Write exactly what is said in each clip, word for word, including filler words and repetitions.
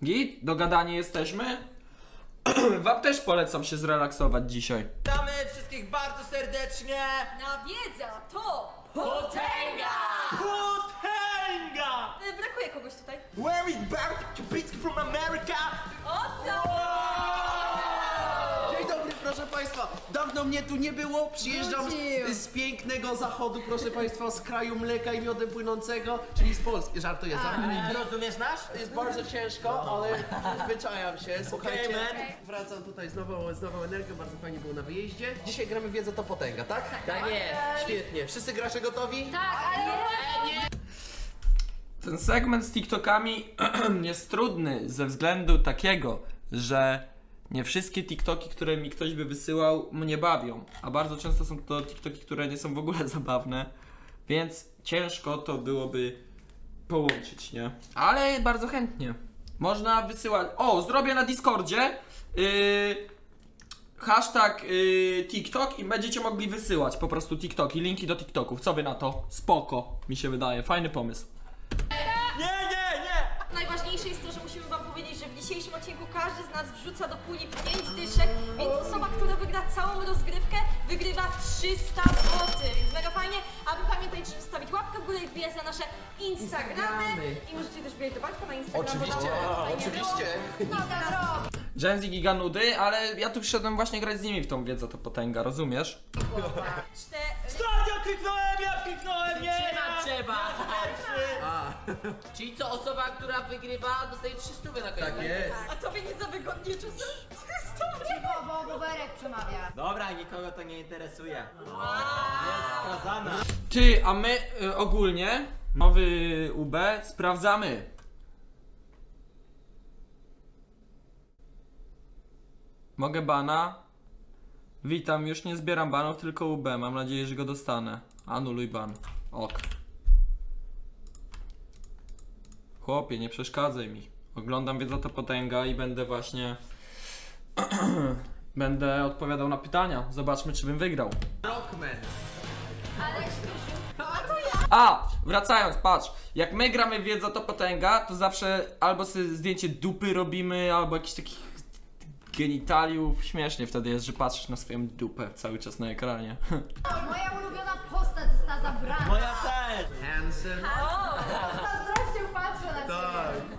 Git? Dogadani jesteśmy? Wam też polecam się zrelaksować dzisiaj. Witamy wszystkich bardzo serdecznie! Na wiedza to Potęga! Potęga! Y, Brakuje kogoś tutaj. Where is Bartek Czubicki from America? Oto! Dzień dobry, proszę państwa. Dawno mnie tu nie było. Przyjeżdżam z, z pięknego zachodu, proszę państwa, z kraju mleka i miodem płynącego, czyli z Polski. Żartuję, żartuję. Rozumiesz nasz? Jest bardzo ciężko, ale zwyczajam się. Słuchajcie, Okay, man. wracam tutaj z nową, z nową energią, bardzo fajnie było na wyjeździe. Dzisiaj gramy w Wiedza to Potęga, tak? Tak jest. Świetnie. Wszyscy gracze gotowi? Tak, ale nie. Ten segment z TikTokami jest trudny ze względu takiego, że nie wszystkie TikToki, które mi ktoś by wysyłał, mnie bawią. A bardzo często są to TikToki, które nie są w ogóle zabawne, więc ciężko to byłoby połączyć, nie? Ale bardzo chętnie. Można wysyłać... O, zrobię na Discordzie yy, hashtag yy, TikTok i będziecie mogli wysyłać po prostu TikToki, linki do TikToków. Co wy na to? Spoko, mi się wydaje. Fajny pomysł. Nie, nie, nie! Najważniejsze jest to, że musimy wam powiedzieć, że w dzisiejszym odcinku każdy z nas wrzuca do puli pięć dyszek, więc osoba, która wygra całą rozgrywkę, wygrywa trzysta złotych. Więc mega fajnie, a wy pamiętajcie, żeby zostawić łapkę w górę i wbijać na nasze Instagramy. Instagramy. I możecie też wbijać do Bartka na Instagram. Oczywiście, oczywiście. Gen Z giga nudy, ale ja tu przyszedłem właśnie grać z nimi w tą Wiedzę to Potęga, rozumiesz? Cztery... Ja kliknąłem, ja kliknąłem, nie! Trzymać trzeba! A, Czyli co, osoba, która wygrywa, dostaje trzysta na koniec. tak jest. A tobie nie za wygodnie czasem? Cicho, bo Boberek przemawia. Dobra, nikogo to nie interesuje. Jest skazana. Ty, a my y, ogólnie nowy U B sprawdzamy. Mogę bana? Witam, już nie zbieram banów, tylko U B. Mam nadzieję, że go dostanę. Anuluj ban. Ok. Chłopie, nie przeszkadzaj mi. Oglądam Wiedza to Potęga i będę właśnie... będę odpowiadał na pytania. Zobaczmy, czy bym wygrał. Rockman. A, wracając, patrz, jak my gramy w Wiedza to Potęga, to zawsze albo sobie zdjęcie dupy robimy, albo jakichś takich genitaliów. Śmiesznie wtedy jest, że patrzysz na swoją dupę cały czas na ekranie. Moja ulubiona postać została zabrana. Moja też! Hansen. Zazdrością patrzę na ciebie.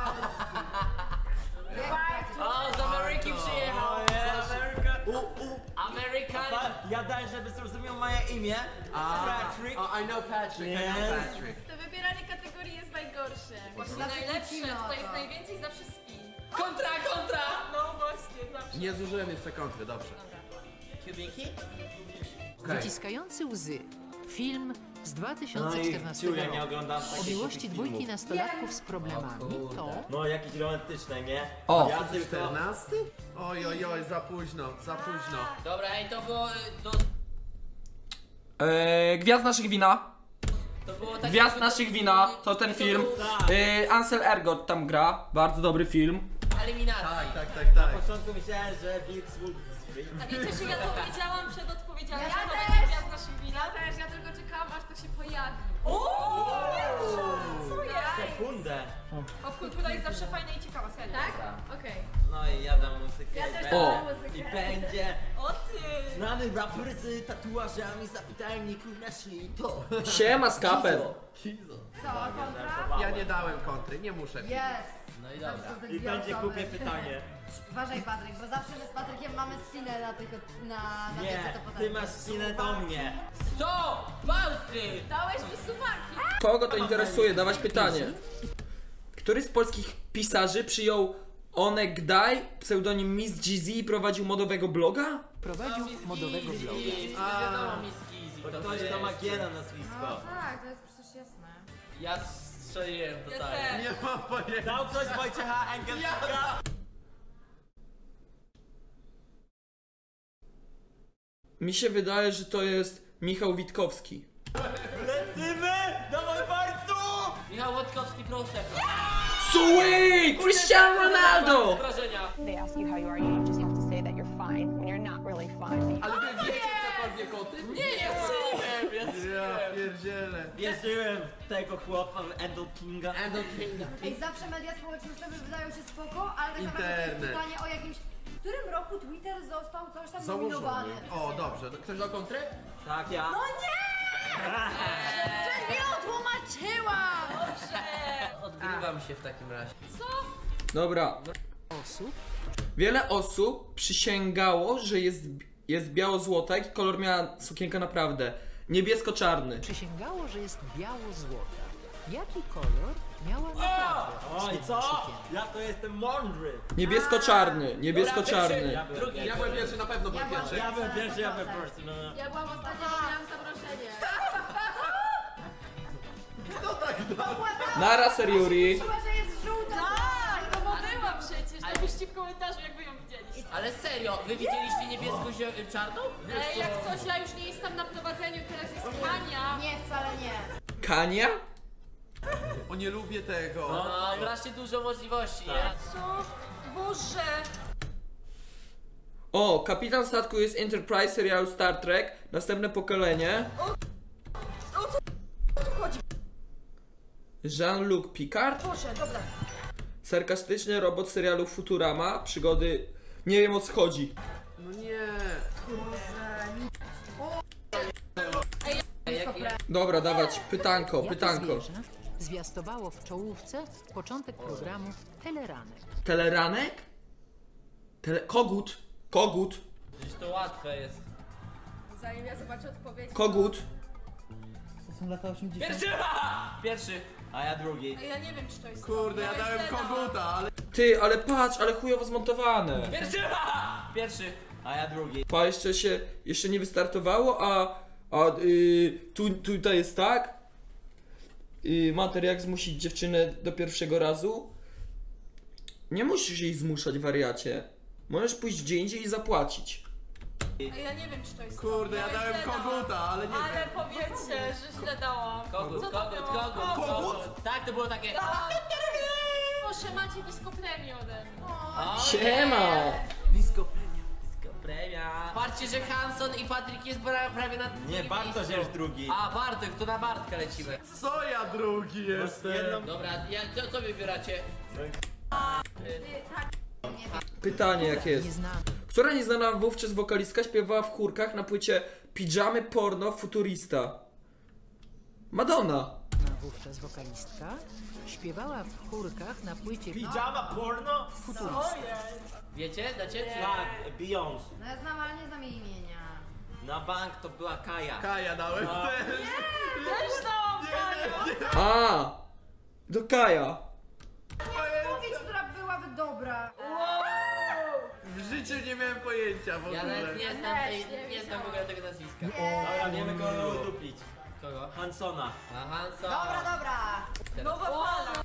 O, z Ameryki przyjechał! U, u, Amerykan! ja daj, żeby zrozumiał moje imię. Patrick. Oh, I know Patrick, I know Yes. Patrick. To wybieranie kategorii jest najgorsze. Właśnie Zawsze najlepsze, kłócimy o tutaj to. jest najwięcej, zawsze spi. Kontra, kontra! No właśnie, zawsze. Nie zużyłem jeszcze kontry, dobrze. Kubiki? Okay. Wyciskający łzy. Film z dwa No tysiące i czternastego Julia, nie roku. oglądam O takich miłości filmów. dwójki nastolatków z problemami to... No jakieś romantyczne, nie? O. Ja tylko... czternasty? Oj, oj, oj, za późno, za późno. Dobra, i to było... y, Do, Eee, Gwiazd naszych wina. to było takie... Gwiazd naszych wina, to ten film. Tak. Eee, Ansel Elgort tam gra, bardzo dobry film. Eliminacja. Tak, tak, tak, tak. Na początku myślałem, że Big Swoop A wiecie, że ja to wiedziałam przed odpowiedziami, Ja że to też. będzie gwiazd naszych wina? Ja też, ja tylko czekałam, aż to się pojawi. Co jest? Sekundę. Popkultura jest zawsze fajna i ciekawa, serio. Tak? Okej. No i ja dam muzykę. Ja też i O. dam muzykę. I będzie O ty! znany raper z tatuażami, zapytajników na to. Siema, skaper. Co, kontra? Ja nie dałem kontry, nie muszę. Jest. No i dobra. Zawsze te I dwie będzie osoby. głupie pytanie. Uważaj, Patryk, bo zawsze my z Patrykiem mamy spinę na tych, na, na Nie, Wiedzy to ty Potęga. masz spinę do mnie. Co? Fausty! Dałeś mi suwaki. Kogo to interesuje? Dawać pytanie. Który z polskich pisarzy przyjął Onek Daj, pseudonim Miss G Z i prowadził modowego bloga? Prowadził modowego bloga. Wiadomo, Miss Gizy. To ktoś, kto ma G na nazwisko. Tak, to jest przecież jasne. Ja strzeliłem totalnie. Nie mam pojęcia. Dał ktoś Wojciecha Engelberga? Mi się wydaje, że to jest Michał Witkowski. Lecimy! Dawaj bardzo! Michał Łotkowski, proszę. Sweet! Cristiano Ronaldo! Wrażenia. They ask you how you are, you just have to say that you're fine when you're not really fine. Ale wy wiecie cokolwiek o o tym? Nie, ja słyszałem, ja Ja słyszałem. pierdzielę. Wierzyłem w tego chłopa, w Endo Kinga. Endo Kinga. Ej, zawsze media społecznościowe wydają się spoko, ale tak naprawdę to jest Internet. pytanie o jakimś... W którym roku Twitter został coś tam Założony. nominowany? O, dobrze. Ktoś dał kontrę? Tak, ja. No nie! Przed chwilą tłumaczyłam! Odgrywam się w takim razie. Dobra. osób Wiele osób przysięgało, że jest, jest biało-złota, jaki kolor miała sukienka naprawdę. Niebiesko-czarny. przysięgało, że jest biało-złota. Jaki kolor miała naprawdę Oj, smutna co? sukienka? Ja to jestem mądry. Niebiesko-czarny, niebiesko-czarny. Ja byłem Drugi. Ja byłem pierwszy, na pewno byłem Ja byłam pierwszy. Ja byłem pierwszy, ja byłem pierwszy. No, no. Ja byłam ostatnia, bo miałam zamrożenie. Nara Seriuri. Chyba, że jest żółta! Tak, no bo była przecież. Napiszcie w komentarzu, jakby ją widzieliście. Ale serio, wy widzieliście niebieską-czarną? Ej, jak coś, ja już nie jestem na prowadzeniu, teraz jest Hania. Nie, wcale nie. Kania? O, nie lubię tego. No, strasznie dużo możliwości, nie? Co? Boże. O, kapitan statku jest Enterprise serialu Star Trek. Następne pokolenie. O co tu chodzi? Jean-Luc Picard. Boże, dobra. Sarkastyczny robot serialu Futurama. Przygody... Nie wiem o co chodzi. No nie. Ej, jak, jak, Dobra, dawać. Pytanko, Jakie pytanko. zwierzę zwiastowało w czołówce początek programu Teleranek? Teleranek? Tele... Kogut. Kogut. przecież to łatwe jest. Zanim ja zobaczę odpowiedź. Kogut. To są lata osiemdziesiąte. Pierwszy! Pierwszy! A ja drugi. Ej, ja nie wiem, czy to jest Kurde, ja to. dałem źle dałam. koguta, ale... Ty, ale patrz, ale chujowo zmontowane. Pierwszy! Pierwszy! A ja drugi. Pa, jeszcze się, jeszcze nie wystartowało, a, a y, tu, tutaj jest tak. Y, Mater, jak zmusić dziewczynę do pierwszego razu? Nie musisz jej zmuszać, wariacie. Możesz pójść gdzie indziej i zapłacić. Ej, ja nie wiem, czy to jest Kurde, to. ja Oj, dałem źle dałam. koguta, ale nie Ale wiem. powiedzcie, że źle dałam. Kogut, Co to kogut, było? kogut, kogut. Tak, to było takie... Proszę, macie disco premię ode mnie. O, Siema! Disco premia, disco premia. Patrzcie, że Hanson i Patryk jest pra- prawie na Nie, drugim Bartosz miejscu. jest drugi. A, Bartek, to na Bartka lecimy. Co ja drugi jestem? Jedną... Dobra, ja, co, co wybieracie? Pytanie jak jest. Nieznany Która nieznana wówczas wokalistka śpiewała w chórkach na płycie Pijamy Porno Futurista? Madonna. wówczas wokalistka śpiewała w chórkach na płycie Pijama porno? Futurista. Wiecie? Dacie? Czy... Tak, Beyoncé. No ja znam, ale nie znam jej imienia. Na bank to była Kaja. Kaja dałem No. też. Też dałam Haniu. A, do Kaja. Powiedz, która byłaby dobra. W życiu nie miałem pojęcia w Ja ogóle. nawet nie znam, tej, nie znam w ogóle tego nazwiska. Dobra, wiemy kogo udupić. Kogo? Hansona. A Hanson. Dobra, dobra. Nowa fala.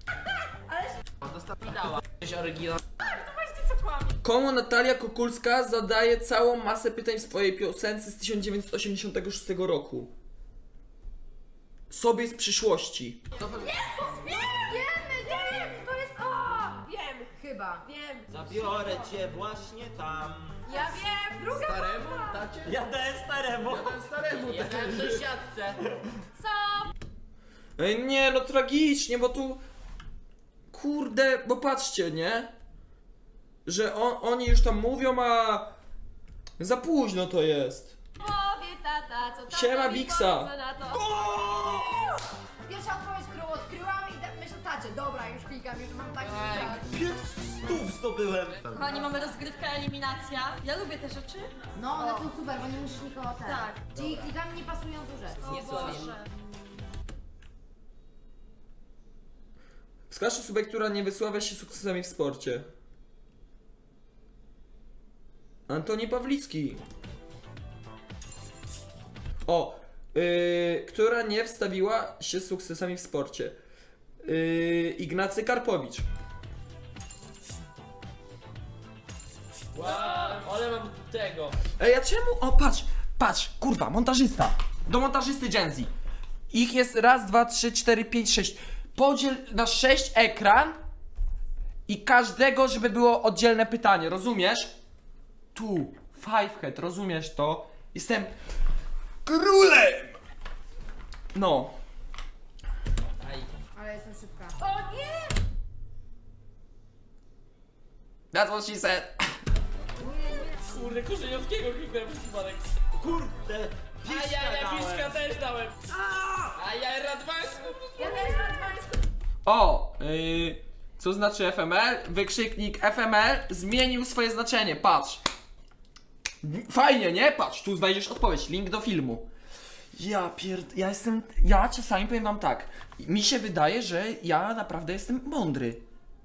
Dała. Coś oryginał. Zobaczcie, co kłamie. Komu Natalia Kukulska zadaje całą masę pytań w swojej piosence z tysiąc dziewięćset osiemdziesiątego szóstego roku? Sobie z przyszłości. Wiemy, wiem, to jest... O! Wiem, Chyba. wiem. Zabiorę cię właśnie tam. Ja wiem. Druga Staremu? Tacie? Ja dałem staremu. Ja dałem staremu Ja też. dałem sąsiadce. co? Ej, nie, no tragicznie, bo tu... Kurde, bo patrzcie, nie? Że on, oni już tam mówią, a... Za późno to jest. Powie tata, co tata Siema, mi Wiksa. powie, co na to. Pierwsza odpowiedź, którą odkryłam i tak myślę, tacie, dobra, już klikam, już mam taki Ej. tak. Pięć stów zdobyłem. Kochani, mamy rozgrywkę eliminacja. Ja lubię te rzeczy. No, one są super, bo nie musisz nikogo ten. Tak. Czyli klikamy niepasującą rzecz. O Nie słabo. Boże. Wskaż osobę, która nie wysławia się sukcesami w sporcie. Antoni Pawlicki. O, yy, która nie wstawiła się sukcesami w sporcie. Yy, Ignacy Karpowicz. Wow, ale mam tego. Ej, a czemu? O, patrz, patrz, kurwa, montażysta. Do montażysty Gen Z. Ich jest raz, dwa, trzy, cztery, pięć, sześć. Podziel na sześć ekran i każdego, żeby było oddzielne pytanie, rozumiesz? Tu, five head, rozumiesz to? Jestem królem! No. Ale jestem szybka. O nie! That's what she said. Kurde, Korzeniowskiego kliknąłem przez przypadek. Kurde, A ja, ja piszka też dałem. A ja Radwańską. Ja też Radwańską. O, yy, co znaczy F M L? Wykrzyknik F M L zmienił swoje znaczenie, patrz. Fajnie, nie? Patrz, tu znajdziesz odpowiedź, link do filmu. Ja pierd... ja jestem... ja czasami powiem wam tak. Mi się wydaje, że ja naprawdę jestem mądry.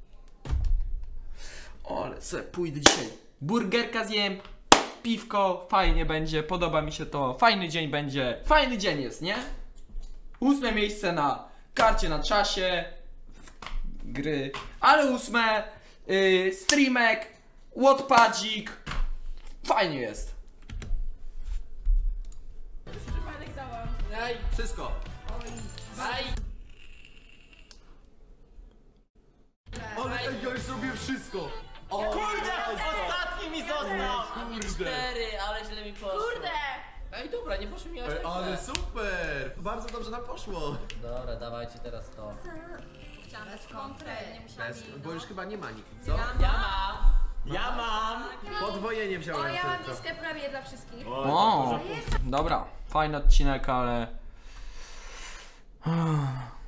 O, ale se pójdę dzisiaj. Burgerka zjem, piwko, fajnie będzie, podoba mi się to. Fajny dzień będzie, fajny dzień jest, nie? Ósme miejsce na karcie na czasie gry, ale ósme yy, streamek, Wattpadzik, fajnie jest. Przypadek dałam. Aj, wszystko. aj. Ale ej, ja już zrobiłem wszystko. Kurde, ostatni mi został! Cztery, ale źle mi poszło. Kurde! Ej, dobra, nie poszło mi aż Ej, tak ale źle. super! Bardzo dobrze nam poszło. Dobra, dawajcie teraz to. Chciałam bez kontrę, nie musiałam Bez, jej, bo no. już chyba nie ma nikt, co? Ja mam. Ja mam! Podwojenie O, wziąłem ja mam tylko. miskę prawie dla wszystkich. O, dobra, fajny odcinek, ale